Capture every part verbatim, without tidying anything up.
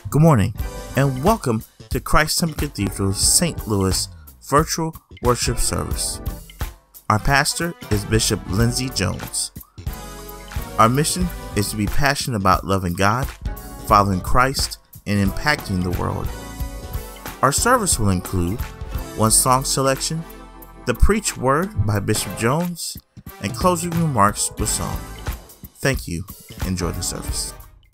Good morning, and welcome to Christ Temple Cathedral Saint Louis virtual worship service. Our pastor is Bishop Lindsay Jones. Our mission is to be passionate about loving God, following Christ, and impacting the world. Our service will include one song selection, the preached word by Bishop Jones, and closing remarks with song. Thank you. Enjoy the service.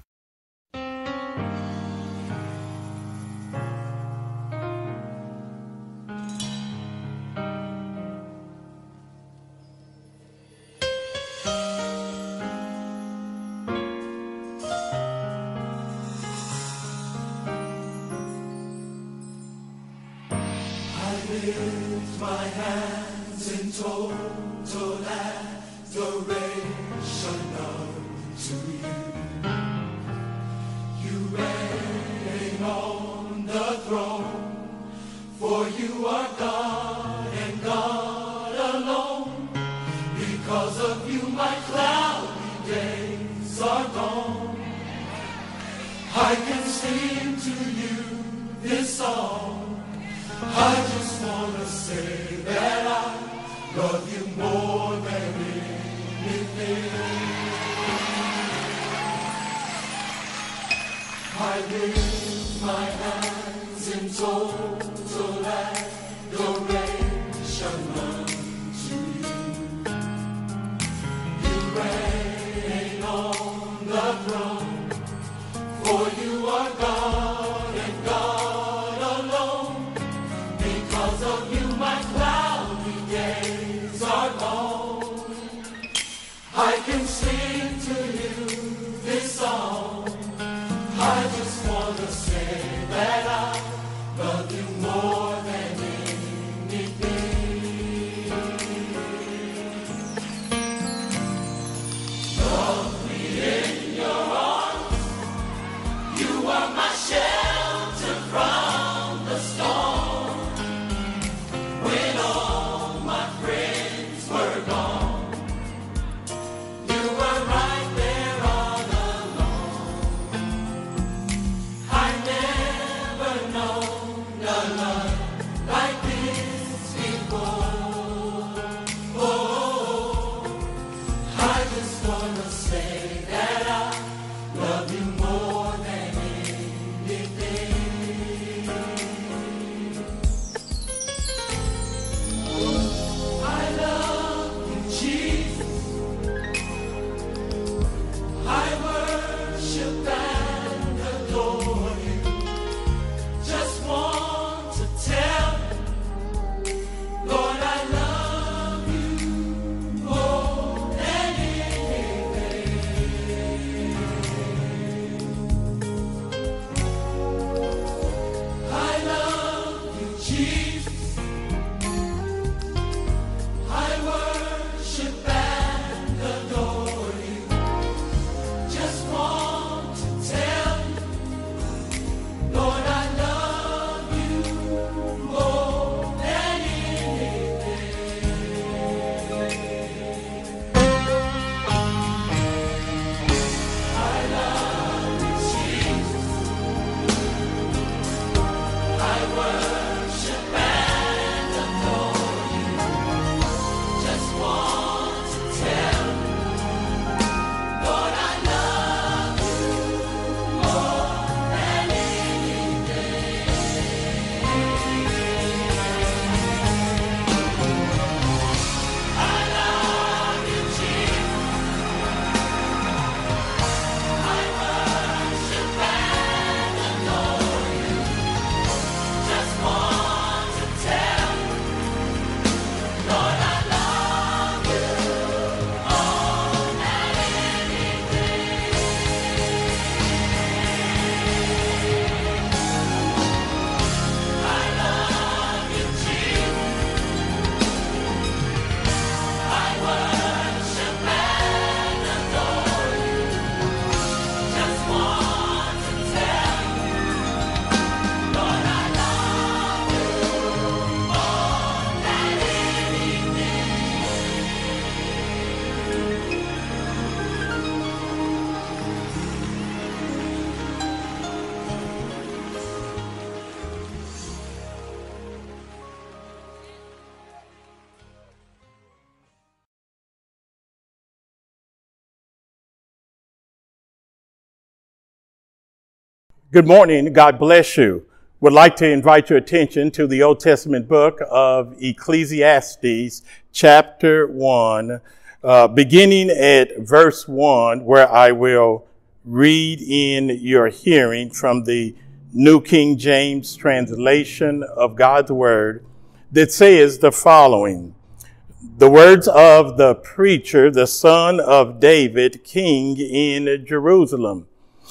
Lift my hands in total adoration unto you. You reign on the throne, for you are God and God alone. Because of you my cloudy days are gone. I can sing to you this song. I just want to say that I love you more than anything. I lift my hands in total adoration unto you. You reign on the throne, for you are God and God alone. Because of you my cloudy days are gone. I can sing to you this song. I just want to say that I love you more than anything. Love me in your arms. Good morning. God bless you. Would like to invite your attention to the Old Testament book of Ecclesiastes, chapter one, uh, beginning at verse one, where I will read in your hearing from the New King James translation of God's Word that says the following. The words of the preacher, the son of David, king in Jerusalem.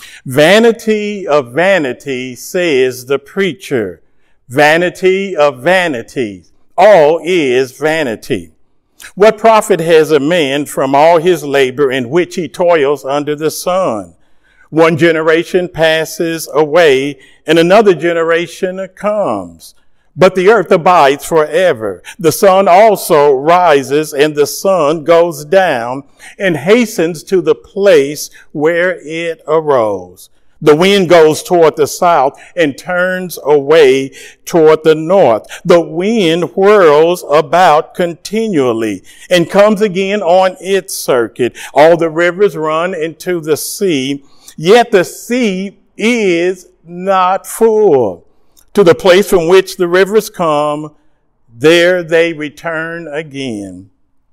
Vanity of vanity, says the preacher. Vanity of vanities. All is vanity. What profit has a man from all his labor in which he toils under the sun? One generation passes away and another generation comes. But the earth abides forever. The sun also rises and the sun goes down and hastens to the place where it arose. The wind goes toward the south and turns away toward the north. The wind whirls about continually and comes again on its circuit. All the rivers run into the sea, yet the sea is not full. To the place from which the rivers come, there they return again.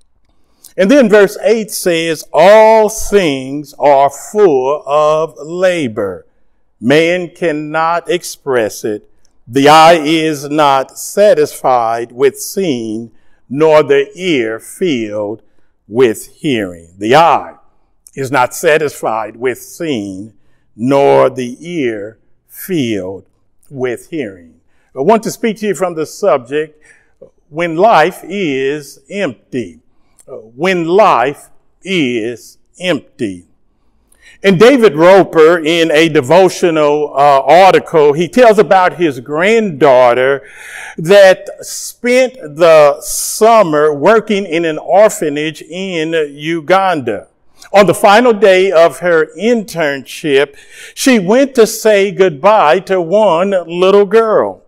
And then verse eight says, all things are full of labor. Man cannot express it. The eye is not satisfied with seeing, nor the ear filled with hearing. The eye is not satisfied with seeing, nor the ear filled with hearing. I want to speak to you from the subject, when life is empty. When life is empty. And David Roper, in a devotional uh, article, he tells about his granddaughter that spent the summer working in an orphanage in Uganda. On the final day of her internship, she went to say goodbye to one little girl.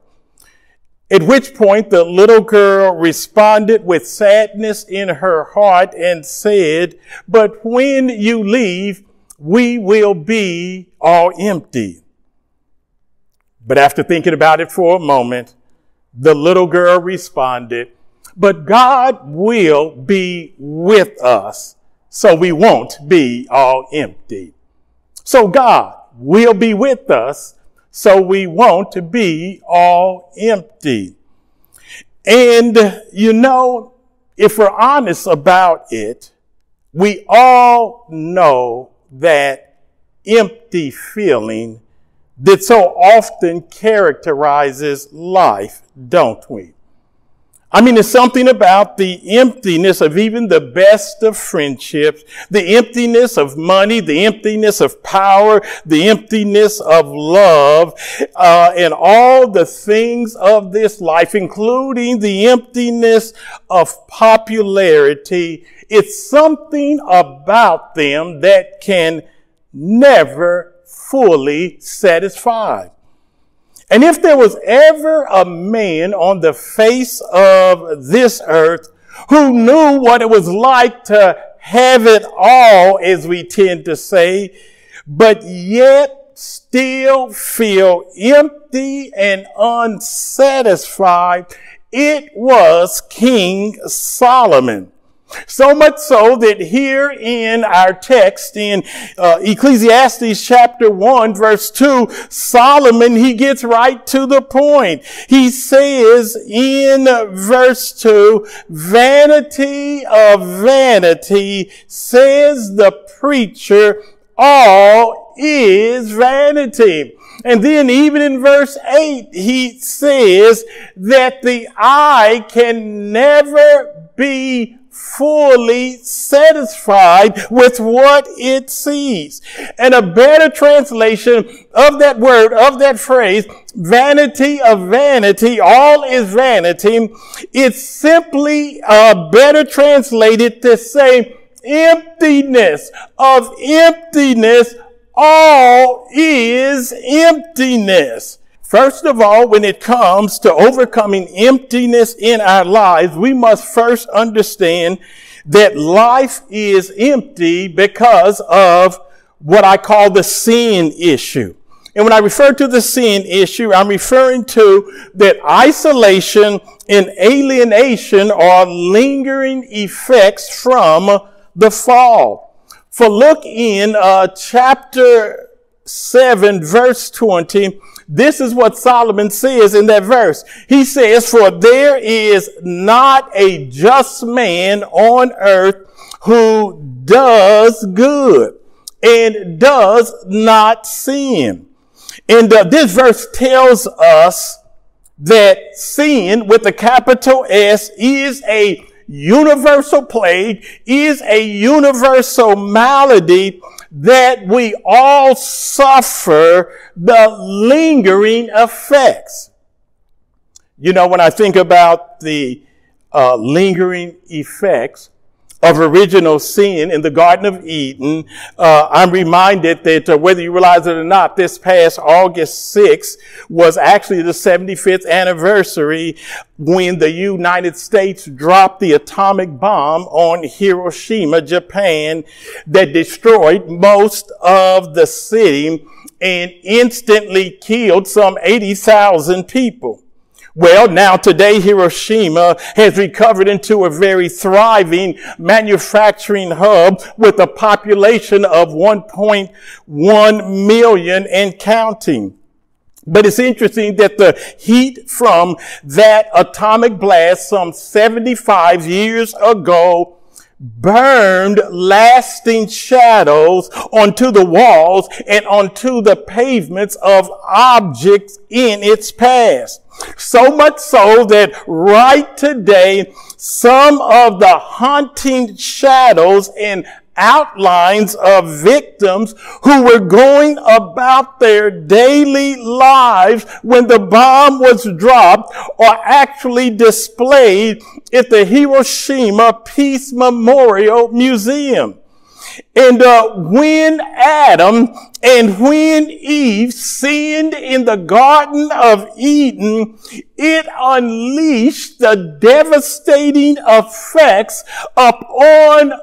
At which point the little girl responded with sadness in her heart and said, "But when you leave, we will be all empty." But after thinking about it for a moment, the little girl responded, "But God will be with us, so we won't be all empty." So God will be with us, so we won't be all empty. And, you know, if we're honest about it, we all know that empty feeling that so often characterizes life, don't we? I mean, there's something about the emptiness of even the best of friendships, the emptiness of money, the emptiness of power, the emptiness of love, uh, and all the things of this life, including the emptiness of popularity. It's something about them that can never fully satisfy. And if there was ever a man on the face of this earth who knew what it was like to have it all, as we tend to say, but yet still feel empty and unsatisfied, it was King Solomon. So much so that here in our text in uh, Ecclesiastes chapter one verse two, Solomon, he gets right to the point. He says in verse two, vanity of vanity, says the preacher, all is vanity. And then even in verse eight, he says that the eye can never be fully satisfied with what it sees. And a better translation of that word, of that phrase, vanity of vanity, all is vanity, it's simply uh, better translated to say emptiness of emptiness, all is emptiness. First of all, when it comes to overcoming emptiness in our lives, we must first understand that life is empty because of what I call the sin issue. And when I refer to the sin issue, I'm referring to that isolation and alienation are lingering effects from the fall. For look in uh, chapter seven, verse twenty. This is what Solomon says in that verse. He says, for there is not a just man on earth who does good and does not sin. And uh, this verse tells us that sin with a capital S is a universal plague, is a universal malady that we all suffer the lingering effects. You know, when I think about the uh, lingering effects of original sin in the Garden of Eden, uh, I'm reminded that uh, whether you realize it or not, this past August sixth was actually the seventy-fifth anniversary when the United States dropped the atomic bomb on Hiroshima, Japan, that destroyed most of the city and instantly killed some eighty thousand people. Well, now today Hiroshima has recovered into a very thriving manufacturing hub with a population of one point one million and counting. But it's interesting that the heat from that atomic blast some seventy-five years ago burned lasting shadows onto the walls and onto the pavements of objects in its past. So much so that right today, some of the haunting shadows and outlines of victims who were going about their daily lives when the bomb was dropped are actually displayed at the Hiroshima Peace Memorial Museum. And uh, when Adam and when Eve sinned in the Garden of Eden, it unleashed the devastating effects upon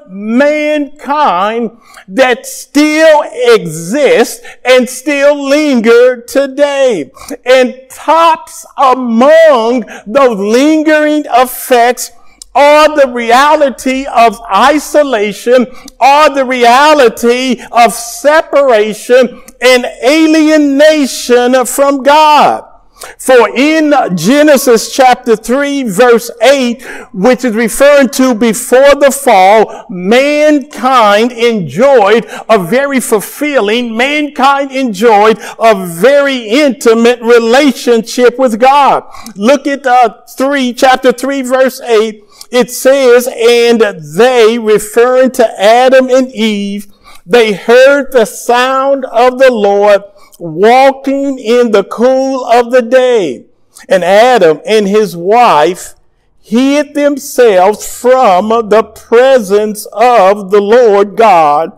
mankind that still exist and still linger today. And tops among those lingering effects or the reality of isolation, or the reality of separation and alienation from God. For in Genesis chapter three, verse eight, which is referring to before the fall, mankind enjoyed a very fulfilling, mankind enjoyed a very intimate relationship with God. Look at uh, three, chapter three, verse eight. It says, and they, referring to Adam and Eve, they heard the sound of the Lord walking in the cool of the day. And Adam and his wife hid themselves from the presence of the Lord God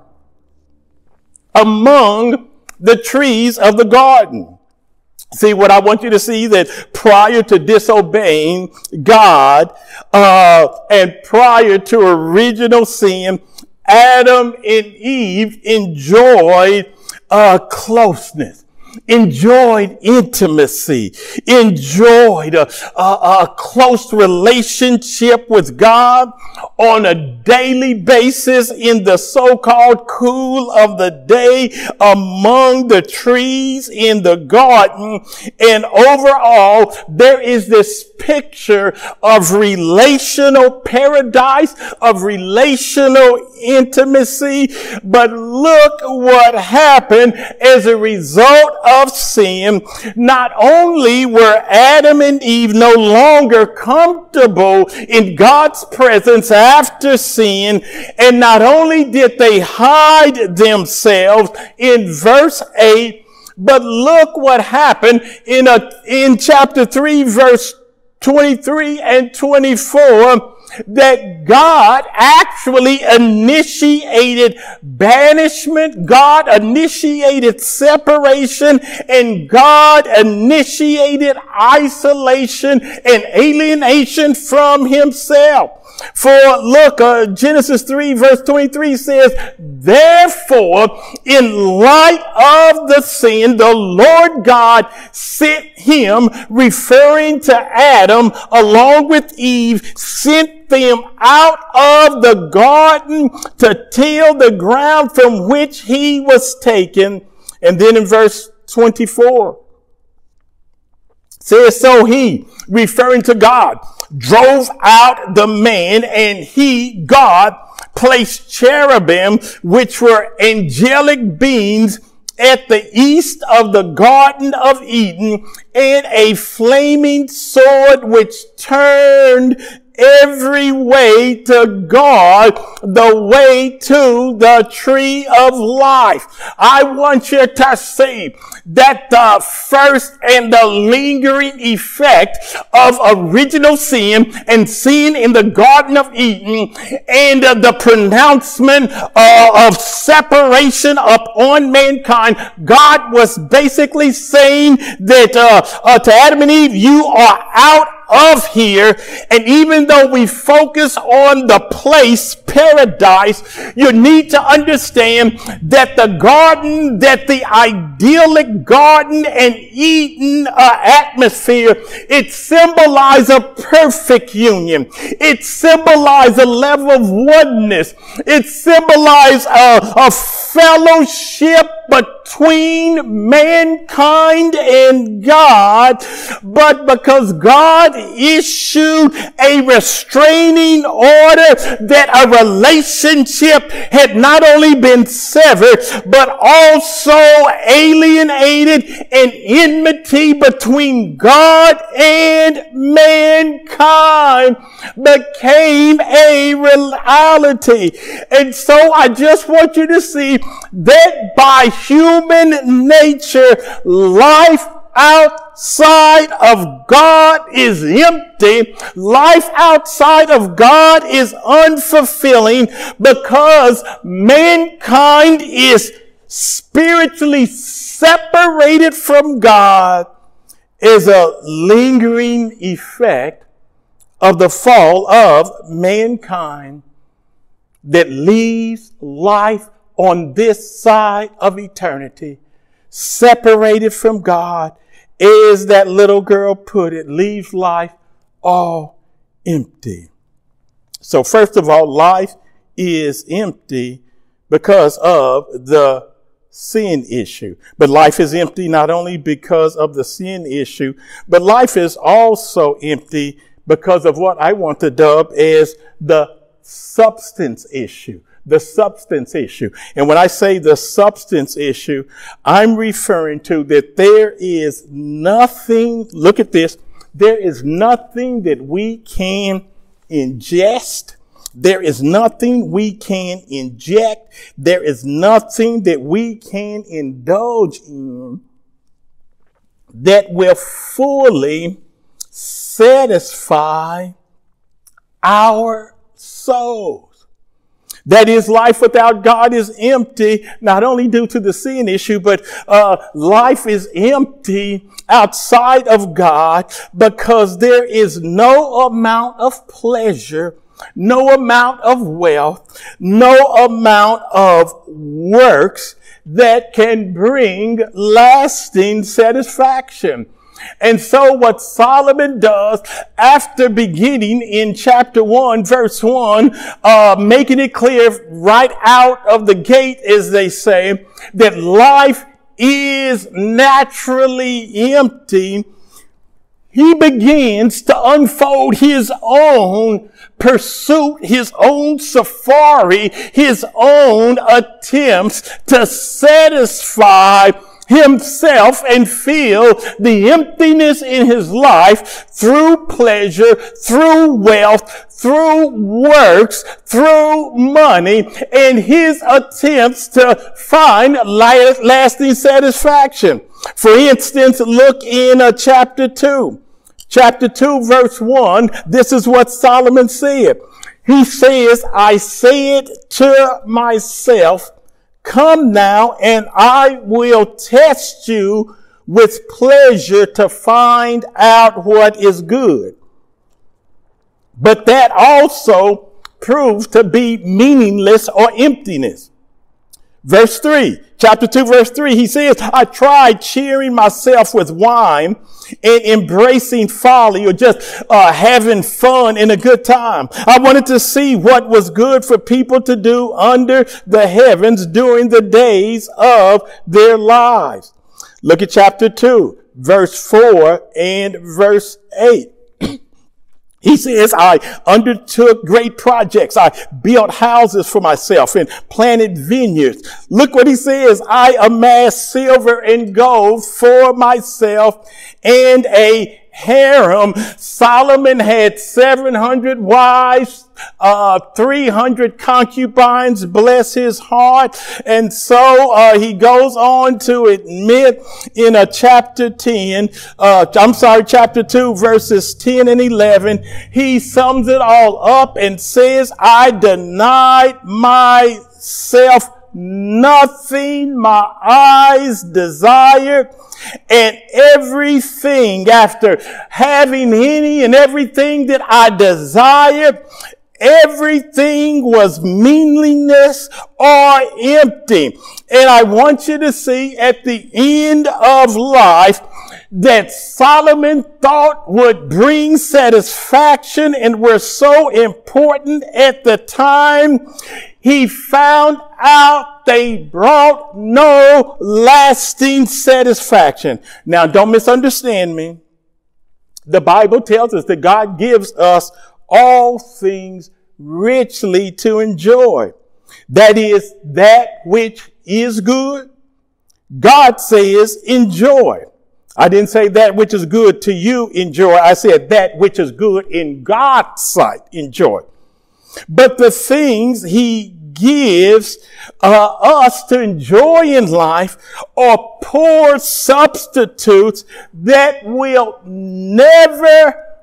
among the trees of the garden. See, what I want you to see that prior to disobeying God, uh, and prior to original sin, Adam and Eve enjoyed, uh, closeness, enjoyed intimacy, enjoyed a, a, a close relationship with God on a daily basis in the so-called cool of the day among the trees in the garden. And overall, there is this picture of relational paradise, of relational intimacy. But look what happened as a result of sin. Not only were Adam and Eve no longer comfortable in God's presence after sin, and not only did they hide themselves in verse eight, but look what happened in a, in chapter three, verse twenty-three and twenty-four, that God actually initiated banishment, God initiated separation, and God initiated isolation and alienation from himself. For look, uh, Genesis three verse twenty-three says, therefore, in light of the sin, the Lord God sent him, referring to Adam along with Eve, sent them out of the garden to till the ground from which he was taken. And then in verse twenty-four, says, so he, referring to God, drove out the man, and he, God, placed cherubim, which were angelic beings, at the east of the Garden of Eden, and a flaming sword which turned every way to God, the way to the tree of life. I want you to see that the first and the lingering effect of original sin and sin in the Garden of Eden, and uh, the pronouncement uh, of separation upon mankind, God was basically saying that uh, uh, to Adam and Eve, you are out of here. And even though we focus on the place, paradise, you need to understand that the garden, that the idyllic garden and Eden uh, atmosphere, it symbolizes a perfect union. It symbolizes a level of oneness. It symbolizes a, a fellowship between mankind and God. But because God issued a restraining order, that a relationship had not only been severed, but also alienated, and enmity between God and mankind became a reality. And so I just want you to see that by human nature, life outside of God is empty. Life outside of God is unfulfilling, because mankind is spiritually separated from God as a lingering effect of the fall of mankind that leaves life on this side of eternity, separated from God, as that little girl put it, leaves life all empty. So first of all, life is empty because of the sin issue. But life is empty not only because of the sin issue, but life is also empty because of what I want to dub as the substance issue. The substance issue. And when I say the substance issue, I'm referring to that there is nothing, look at this, there is nothing that we can ingest. There is nothing we can inject. There is nothing that we can indulge in that will fully satisfy our souls. That is, life without God is empty, not only due to the sin issue, but uh, life is empty outside of God because there is no amount of pleasure, no amount of wealth, no amount of works that can bring lasting satisfaction. And so what Solomon does, after beginning in chapter one, verse one, uh, making it clear right out of the gate, as they say, that life is naturally empty, he begins to unfold his own pursuit, his own safari, his own attempts to satisfy himself and feel the emptiness in his life through pleasure, through wealth, through works, through money, and his attempts to find lasting satisfaction. For instance, look in uh, chapter two. Chapter two, verse one, this is what Solomon said. He says, I said to myself, come now, and I will test you with pleasure to find out what is good. but that also proves to be meaningless or emptiness. Verse three, chapter two, verse three, he says, I tried cheering myself with wine and embracing folly, or just uh, having fun and a good time. I wanted to see what was good for people to do under the heavens during the days of their lives. Look at chapter two, verse four and verse eight. He says, I undertook great projects. I built houses for myself and planted vineyards. Look what he says. I amassed silver and gold for myself and a harem. Solomon had seven hundred wives, uh, three hundred concubines, bless his heart. And so, uh, he goes on to admit in a chapter ten, uh, I'm sorry, chapter two, verses ten and eleven, he sums it all up and says, I denied myself nothing my eyes desired, and everything, after having any and everything that I desired, everything was meaningless or empty. And I want you to see at the end of life that Solomon thought would bring satisfaction and were so important at the time, he found out they brought no lasting satisfaction. Now, don't misunderstand me. The Bible tells us that God gives us all things richly to enjoy. That is, that which is good. God says enjoy. I didn't say that which is good to you enjoy. I said that which is good in God's sight enjoy. But the things he gives uh, us to enjoy in life are poor substitutes that will never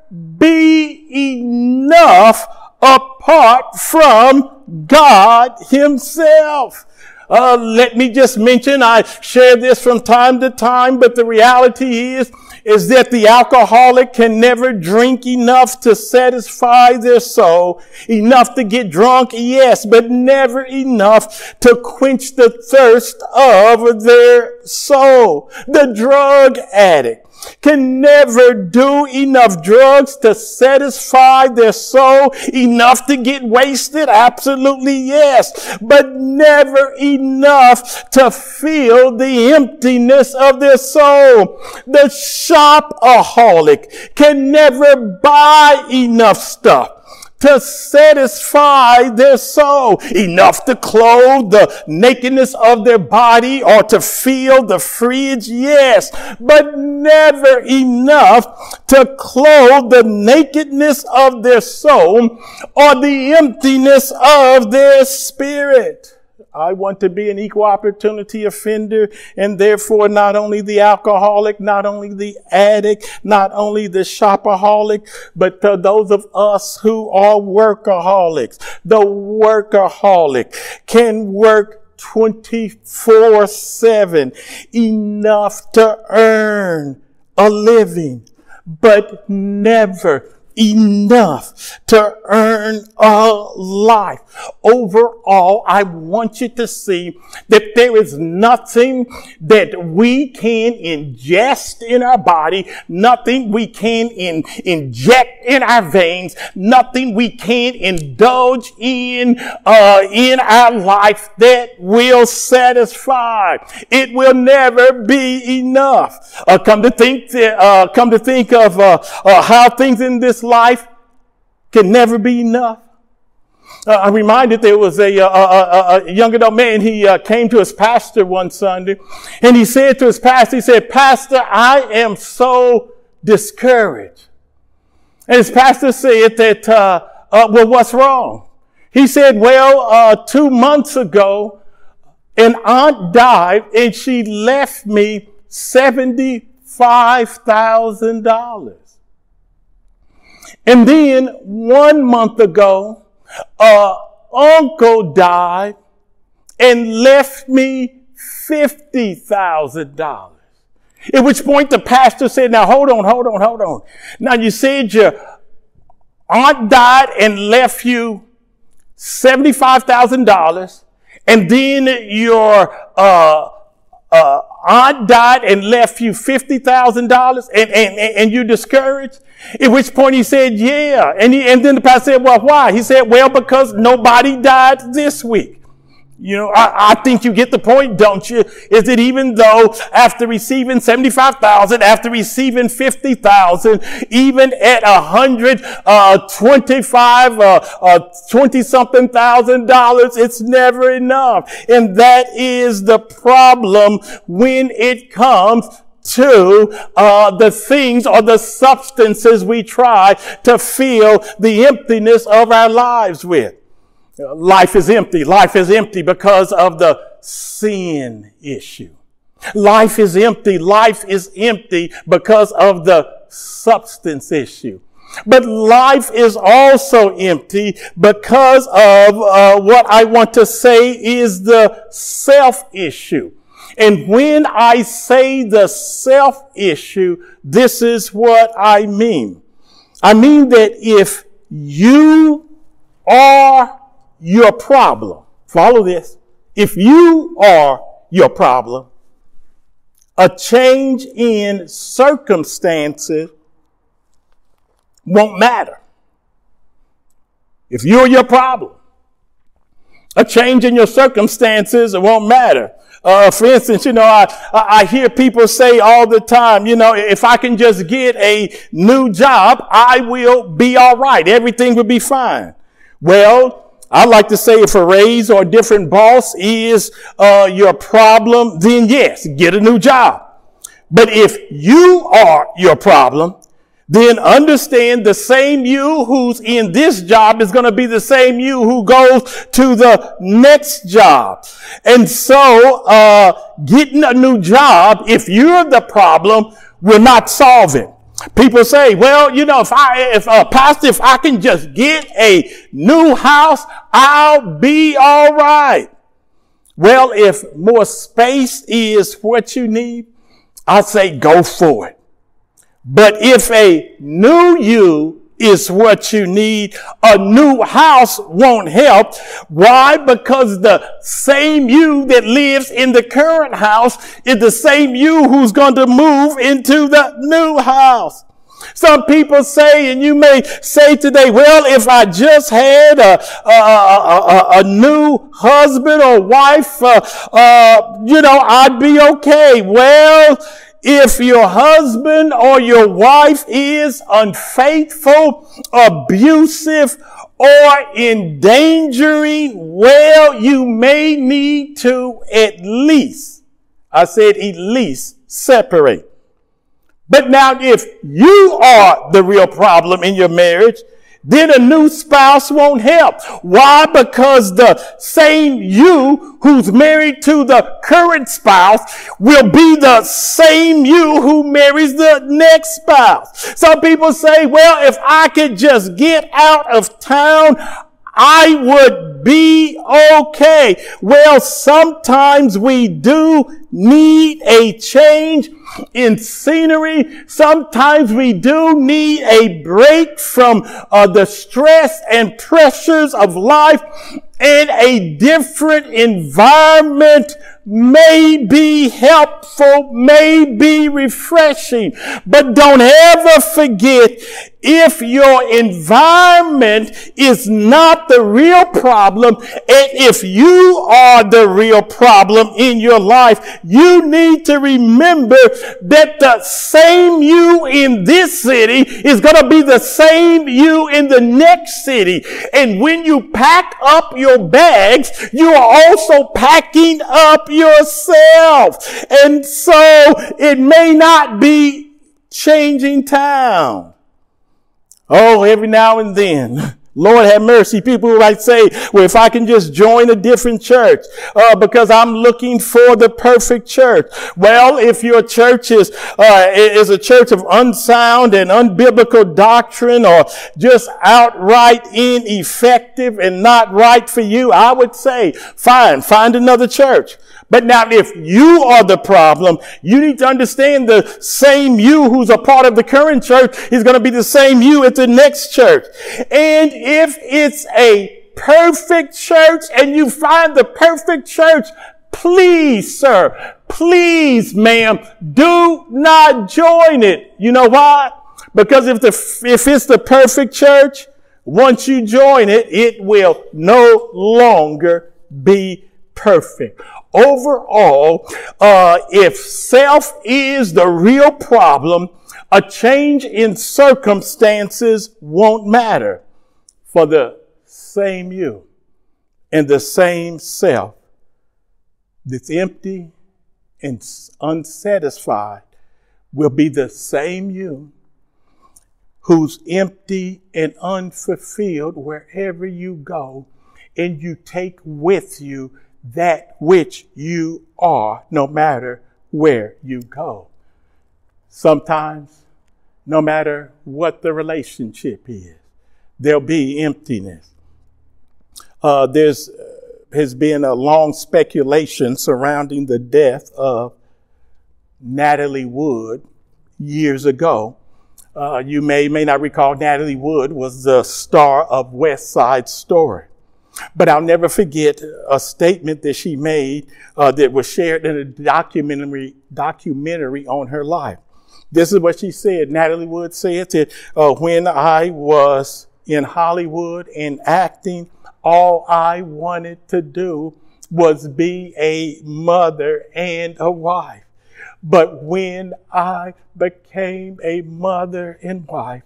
be enough apart from God himself. Uh, let me just mention, I share this from time to time, but the reality is, is that the alcoholic can never drink enough to satisfy their soul. Enough to get drunk, yes, but never enough to quench the thirst of their soul. The drug addict can never do enough drugs to satisfy their soul. Enough to get wasted, absolutely yes, but never enough to feel the emptiness of their soul. The shopaholic can never buy enough stuff to satisfy their soul. Enough to clothe the nakedness of their body or to fill the fridge, yes, but never enough to clothe the nakedness of their soul or the emptiness of their spirit. I want to be an equal opportunity offender, and therefore not only the alcoholic, not only the addict, not only the shopaholic, but to those of us who are workaholics. The workaholic can work twenty-four seven, enough to earn a living, but never enough to earn a life. Overall, I want you to see that there is nothing that we can ingest in our body, nothing we can in, inject in our veins, nothing we can indulge in uh, in our life that will satisfy. It will never be enough. Uh, come to think, uh, come to think of uh, uh, how things in this life can never be enough. Uh, I'm reminded there was a, a, a, a young adult man. He uh, came to his pastor one Sunday, and he said to his pastor, he said, "Pastor, I am so discouraged." And his pastor said that, uh, uh, well, what's wrong? He said, well, uh, two months ago, an aunt died, and she left me seventy-five thousand dollars. And then one month ago, uh, uncle died and left me fifty thousand dollars. At which point the pastor said, now hold on, hold on, hold on. Now you said your aunt died and left you seventy-five thousand dollars, and then your uh, uh, aunt died and left you fifty thousand dollars, and, and, and you're discouraged? At which point he said, yeah. And, he, and then the pastor said, well, why? He said, well, because nobody died this week. You know, I, I think you get the point, don't you? Is it even though after receiving seventy-five thousand, after receiving fifty thousand, even at a hundred, uh, twenty-five, uh, uh, twenty something thousand dollars, it's never enough. And that is the problem when it comes to uh, the things or the substances we try to fill the emptiness of our lives with. Life is empty. Life is empty because of the sin issue. Life is empty. Life is empty because of the substance issue. But life is also empty because of uh, what I want to say is the self issue. And when I say the self issue, this is what I mean. I mean that if you are your problem, follow this. If you are your problem, a change in circumstances won't matter. If you're your problem, a change in your circumstances won't matter. Uh, for instance, you know, I, I hear people say all the time, you know, if I can just get a new job, I will be all right. Everything will be fine. Well, I like to say if a raise or a different boss is uh, your problem, then yes, get a new job. But if you are your problem, then understand the same you who's in this job is going to be the same you who goes to the next job. And so uh getting a new job, if you're the problem, will not solve it. People say, well, you know, if I, if uh, pastor, if I can just get a new house, I'll be all right. Well, if more space is what you need, I say go for it. But if a new you is what you need, a new house won't help. Why? Because the same you that lives in the current house is the same you who's going to move into the new house. Some people say, and you may say today, well, if I just had a, a, a, a new husband or wife, uh, uh, you know, I'd be okay. Well, if your husband or your wife is unfaithful, abusive, or endangering, well, you may need to at least, I said at least, separate. But now if you are the real problem in your marriage, then a new spouse won't help. Why? Because the same you who's married to the current spouse will be the same you who marries the next spouse. Some people say, well, if I could just get out of town, I would be okay. Well, sometimes we do need a change in scenery. Sometimes we do need a break from uh, the stress and pressures of life, and a different environment may be helpful, may be refreshing. But don't ever forget, if your environment is not the real problem, and if you are the real problem in your life, you need to remember that the same you in this city is going to be the same you in the next city. And when you pack up your bags, you are also packing up yourself. And so it may not be changing town. Oh, every now and then, Lord have mercy, people might say, well, if I can just join a different church, uh, because I'm looking for the perfect church. Well, if your church is, uh, is a church of unsound and unbiblical doctrine, or just outright ineffective and not right for you, I would say, fine, find another church. But now if you are the problem, you need to understand the same you who's a part of the current church is going to be the same you at the next church. And if it's a perfect church and you find the perfect church, please, sir, please, ma'am, do not join it. You know why? Because if the, if it's the perfect church, once you join it, it will no longer be perfect. Overall, uh, if self is the real problem, a change in circumstances won't matter. For the same you and the same self that's empty and unsatisfied will be the same you who's empty and unfulfilled wherever you go, and you take with you that which you are, no matter where you go. Sometimes, no matter what the relationship is, there'll be emptiness. Uh, there's uh, has been a long speculation surrounding the death of Natalie Wood years ago. Uh, you may, may not recall Natalie Wood was the star of West Side Story. But I'll never forget a statement that she made uh, that was shared in a documentary, documentary on her life. This is what she said. Natalie Wood said that uh, when I was in Hollywood and acting, all I wanted to do was be a mother and a wife. But when I became a mother and wife,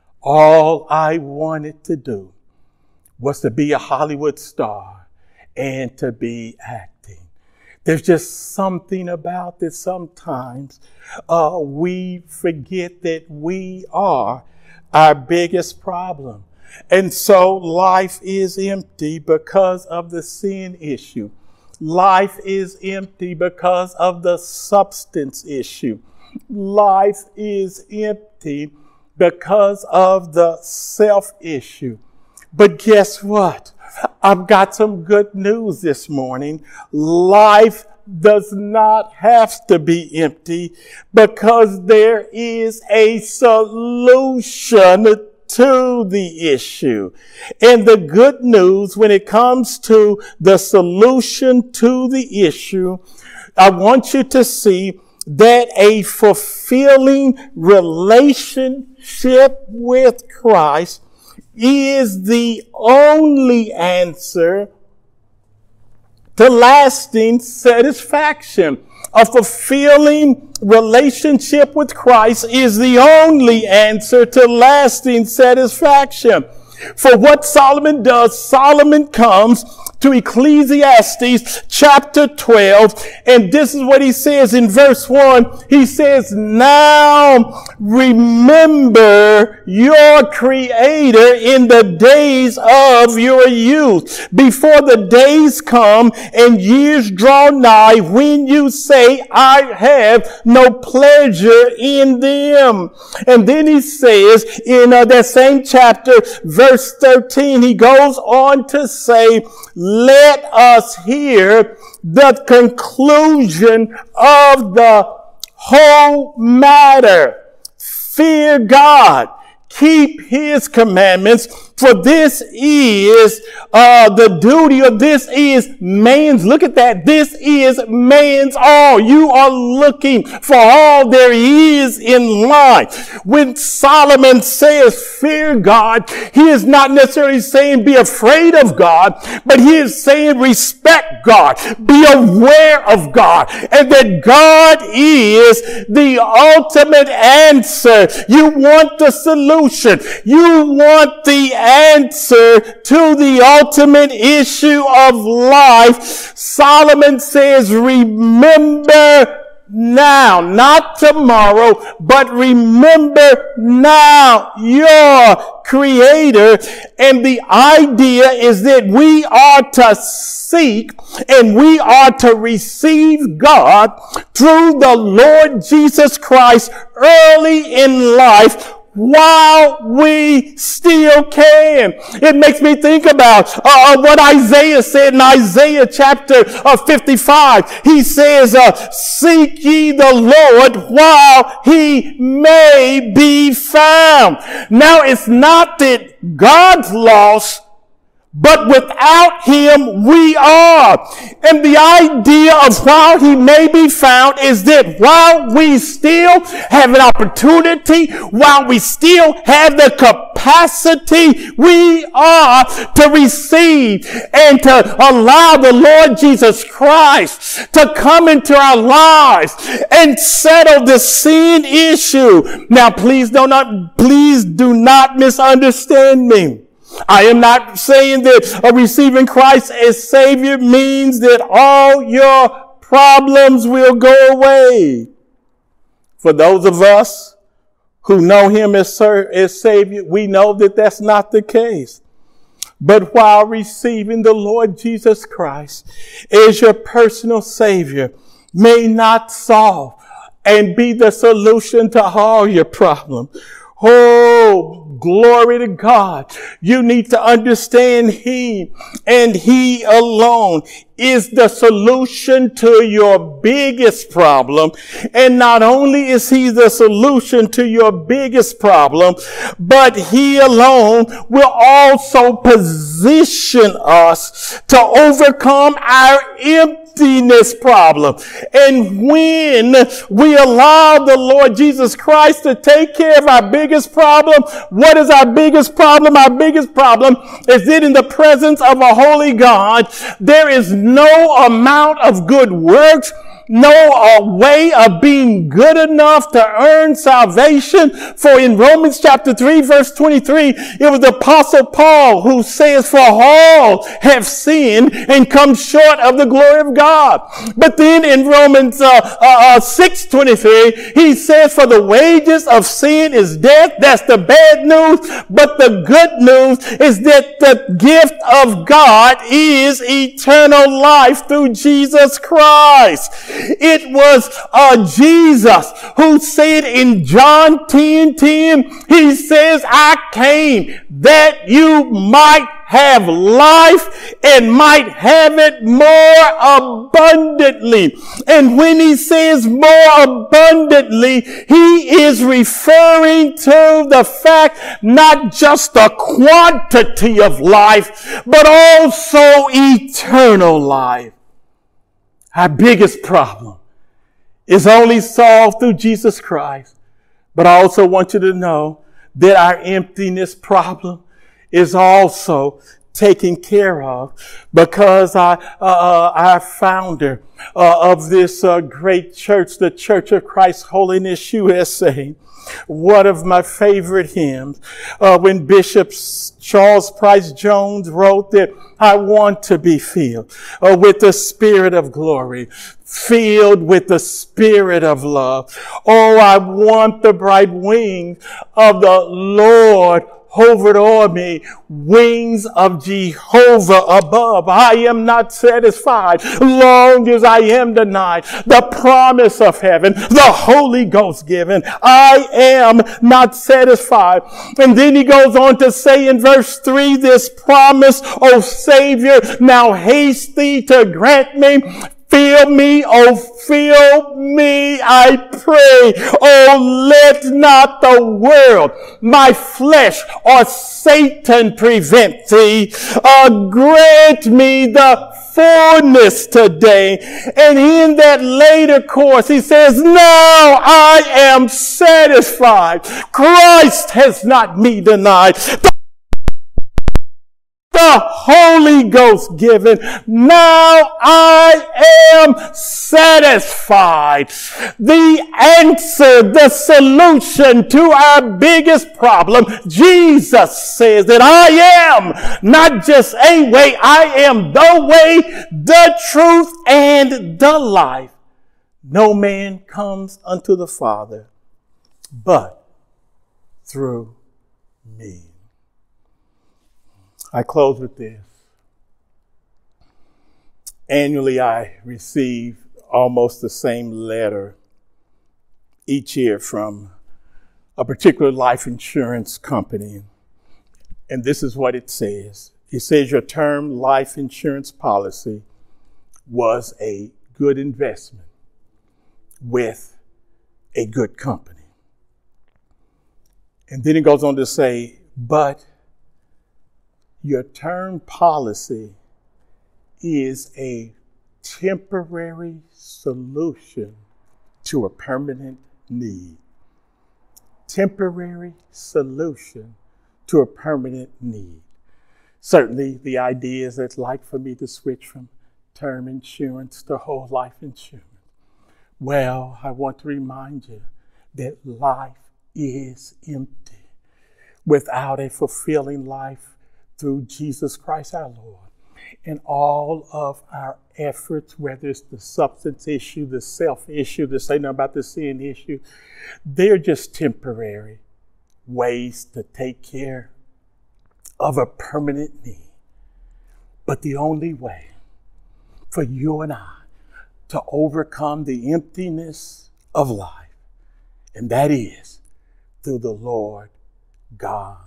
all I wanted to do was to be a Hollywood star and to be acting. There's just something about this sometimes. Uh, we forget that we are our biggest problem. And so life is empty because of the sin issue. Life is empty because of the substance issue. Life is empty because of the self issue. But guess what? I've got some good news this morning. Life does not have to be empty because there is a solution to the issue. And the good news when it comes to the solution to the issue, I want you to see that a fulfilling relationship with Christ is the only answer to lasting satisfaction. A fulfilling relationship with Christ is the only answer to lasting satisfaction. For what Solomon does, Solomon comes to Ecclesiastes chapter twelve, and this is what he says in verse one. He says, "Now remember your Creator in the days of your youth, before the days come and years draw nigh, when you say, I have no pleasure in them." And then he says in uh, that same chapter, verse thirteen, he goes on to say, "Let us hear the conclusion of the whole matter. Fear God, keep his commandments, for this is uh, the duty of this is man's." Look at that. This is man's all. You are looking for all there is in life. When Solomon says fear God, he is not necessarily saying be afraid of God, but he is saying respect God, be aware of God, and that God is the ultimate answer. You want the solution. You want the answer to the ultimate issue of life. Solomon says, remember now, not tomorrow, but remember now your Creator. And the idea is that we are to seek and we are to receive God through the Lord Jesus Christ early in life, while we still can. It makes me think about uh, what Isaiah said in Isaiah chapter uh, fifty-five. He says, uh, seek ye the Lord while he may be found. Now, it's not that God's lost, but without him we are. And the idea of while he may be found is that while we still have an opportunity, while we still have the capacity, we are to receive and to allow the Lord Jesus Christ to come into our lives and settle the sin issue. Now, please do not, please do not misunderstand me. I am not saying that uh, receiving Christ as Savior means that all your problems will go away. For those of us who know him as, as Savior, we know that that's not the case. But while receiving the Lord Jesus Christ as your personal Savior may not solve and be the solution to all your problems. Oh, glory to God. You need to understand he and he alone is the solution to your biggest problem. And not only is he the solution to your biggest problem, but he alone will also position us to overcome our emptiness problem. And when we allow the Lord Jesus Christ to take care of our biggest problem, what is our biggest problem? Our biggest problem is that in the presence of a holy God, there is no amount of good works, no uh, way of being good enough to earn salvation. For in Romans chapter three, verse twenty-three, it was the Apostle Paul who says, for all have sinned and come short of the glory of God. But then in Romans uh, uh, uh, six twenty-three, he says, for the wages of sin is death. That's the bad news. But the good news is that the gift of God is eternal life through Jesus Christ. It was uh, Jesus who said in John ten ten, he says, I came that you might have life and might have it more abundantly. And when he says more abundantly, he is referring to the fact not just the quantity of life, but also eternal life. Our biggest problem is only solved through Jesus Christ. But I also want you to know that our emptiness problem is also taken care of because our, uh, our founder uh, of this uh, great church, the Church of Christ Holiness U S A, one of my favorite hymns, uh, when Bishop Charles Price Jones wrote that I want to be filled uh, with the Spirit of glory, filled with the Spirit of love. Oh, I want the bright wings of the Lord hovered o'er me, wings of Jehovah above. I am not satisfied long as I am denied the promise of heaven, the Holy Ghost given. I am not satisfied. And then he goes on to say in verse three, this promise, O Savior, now haste thee to grant me. Fill me, oh, fill me, I pray. Oh, let not the world, my flesh, or Satan prevent thee. Uh, grant me the fullness today. And in that later course, he says, now I am satisfied. Christ has not me denied. The Holy Ghost given. Now I am satisfied. The answer, the solution to our biggest problem, Jesus says that I am not just a way, I am the way, the truth, and the life. No man comes unto the Father but through me. I close with this. Annually, I receive almost the same letter each year from a particular life insurance company. And this is what it says. It says your term life insurance policy was a good investment with a good company. And then it goes on to say, but your term policy is a temporary solution to a permanent need. Temporary solution to a permanent need. Certainly the idea is it's like for me to switch from term insurance to whole life insurance. Well, I want to remind you that life is empty without a fulfilling life through Jesus Christ our Lord. And all of our efforts, whether it's the substance issue, the self issue, the say nothing about the sin issue, they're just temporary ways to take care of a permanent need. But the only way for you and I to overcome the emptiness of life, and that is through the Lord God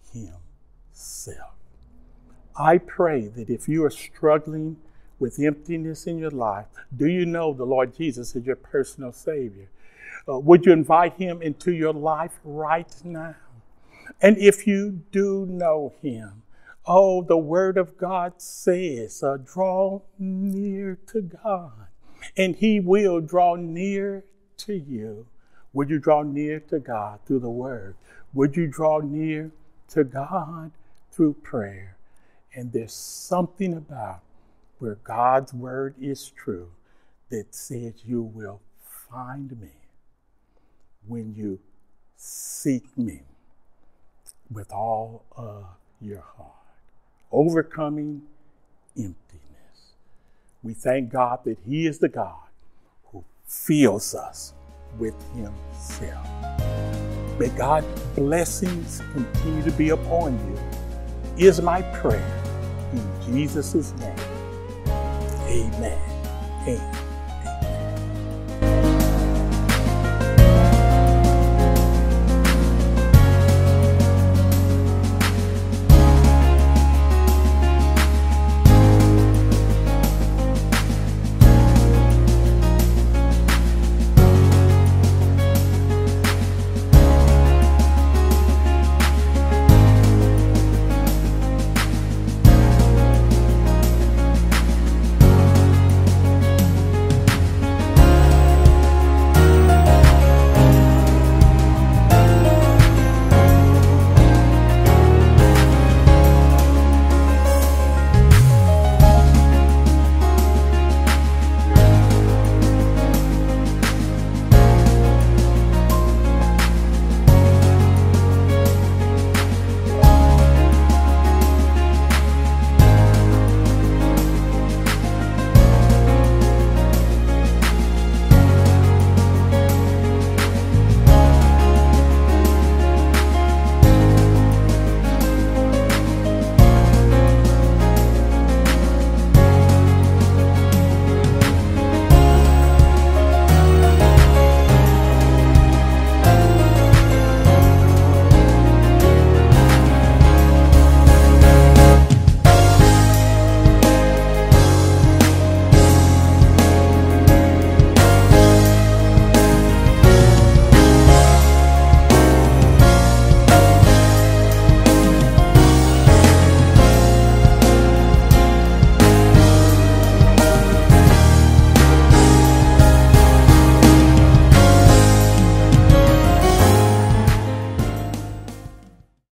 Himself. I pray that if you are struggling with emptiness in your life, do you know the Lord Jesus is your personal Savior? Uh, would you invite Him into your life right now? And if you do know Him, oh, the Word of God says, uh, draw near to God, and He will draw near to you. Would you draw near to God through the Word? Would you draw near to God through prayer? And there's something about where God's Word is true that says you will find me when you seek me with all of your heart. Overcoming emptiness. We thank God that He is the God who fills us with Himself. May God's blessings continue to be upon you, is my prayer in Jesus' name. Amen. Amen.